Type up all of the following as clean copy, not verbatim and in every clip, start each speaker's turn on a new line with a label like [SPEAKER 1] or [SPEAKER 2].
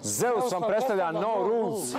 [SPEAKER 1] Zeus vam predstavlja No Rules.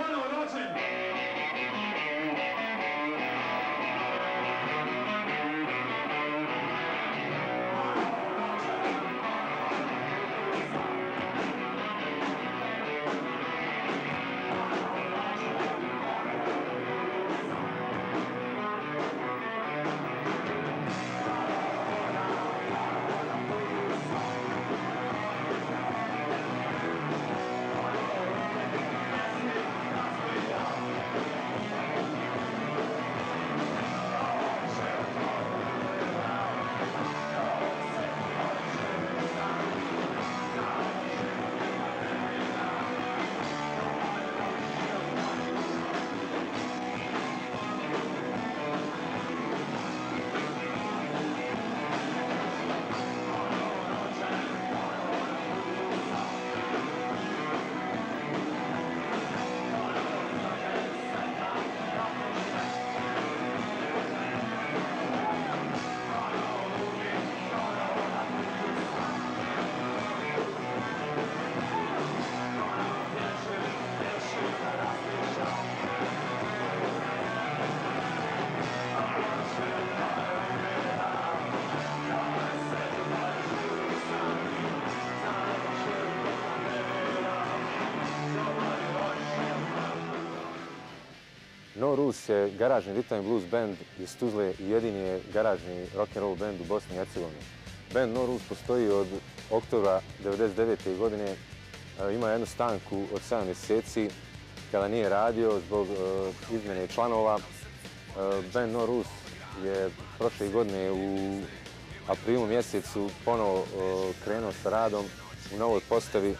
[SPEAKER 1] No Rules je garažni rhythm and blues band iz Tuzle i jedini je garažni rock'n'roll band u Bosni i Hercegovini. Band No Rules postoji od oktobra 1999. godine. Ima jednu stanku od 7 mjeseci kada nije radio zbog izmjene članova. Band No Rules je prošle godine u aprilu mjesecu ponovo krenuo sa radom u novoj postavi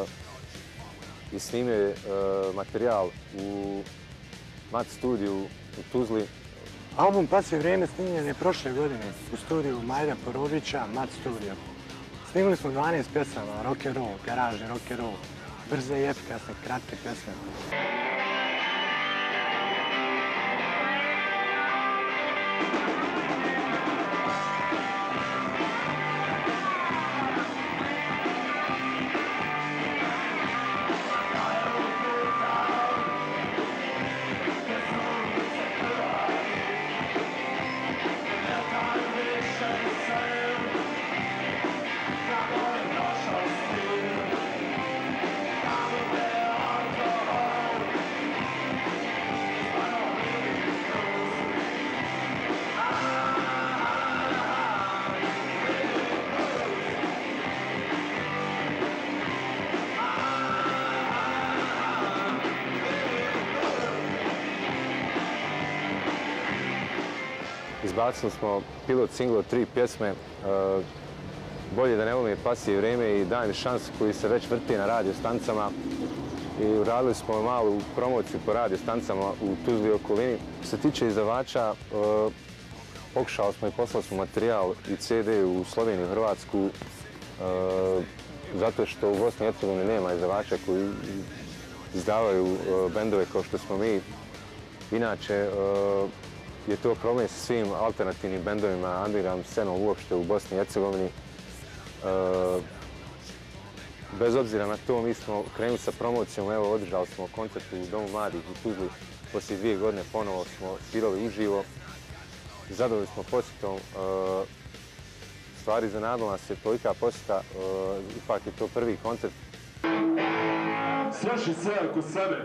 [SPEAKER 1] i snimio je materijal u Mat studiju u Tuzli.
[SPEAKER 2] Album Pasje vrijeme snimljen je prošle godine u studiju Majda Porovića, Mat studio. Snimili smo 12 pjesama, rock'n'roll, garažni rock'n'roll, brze i efikasne, kratke pjesme.
[SPEAKER 1] Izbacili smo pilot single od 3 pjesme, Bolje da ne volim Pasije vrijeme i Daj mi šansu koji se već vrti na radio stancama. I uradili smo malu promociju po radio stancama u Tuzli i okolini. Što se tiče izdavača, pokušali smo i poslali smo materijal i CD u Sloveniju i Hrvatsku, zato što u Bosni i Hercegovini nema izdavača koji izdavaju bendove kao što smo mi. Inače, je to problem sa svim alternativnim bendovima, underground scenom uopšte u Bosni i Hercegovini. Bez obzira na to, mi smo krenuli sa promocijom, evo, održali smo koncert u Domu mladih u Tuzli. Poslije 2 godine ponovo smo svirali uživo. Zadovoljni smo posjetom. Stvari iznenadila nas je tolika posjeta, ipak je to prvi koncert.
[SPEAKER 3] Sluši sve oko sebe.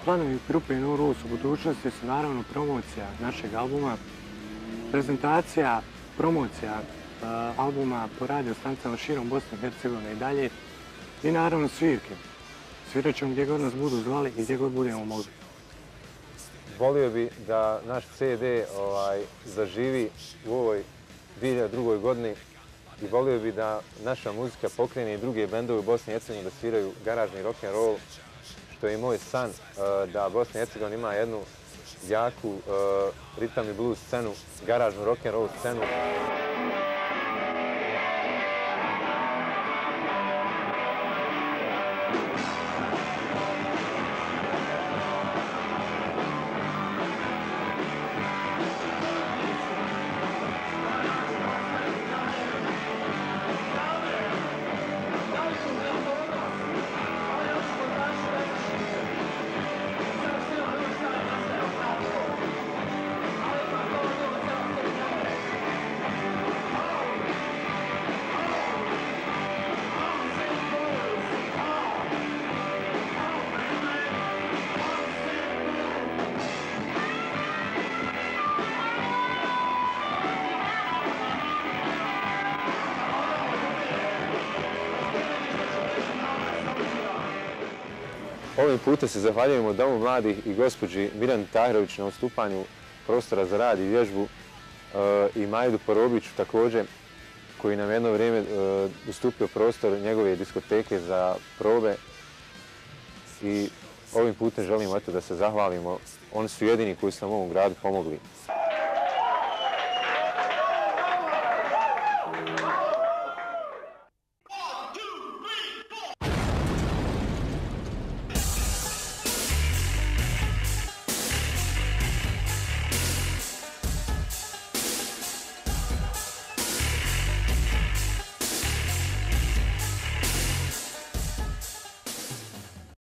[SPEAKER 2] Planovi grupe No Rules u budućnosti su naravno promocija našeg albuma, prezentacija, promocija albuma po radio stanicama širom Bosne i Hercegovine i dalje i naravno svirke. Svirat ćemo gdje god nas budu zvali i gdje god budemo mogli.
[SPEAKER 1] Volio bi da naš CD zaživi u ovoj 2002. godini i volio bi da naša muzika pokrene i druge bendove u Bosni i Hercegovini da sviraju garažni rock'n'roll, što je i moj san da Bosna i Hercegovina ima jednu jaku ritam i blues scenu, garažnu rock'n'roll scenu. Ovim putem se zahvaljujemo Domu mladih i gospođi Mirjani Tahirović na ustupanju prostora za rad i vježbu i Majdu Porobiću također, koji nam jedno vrijeme ustupio prostor njegove diskoteke za probe. I ovim putem želimo da se zahvalimo. Oni su jedini koji su nam u ovom gradu pomogli.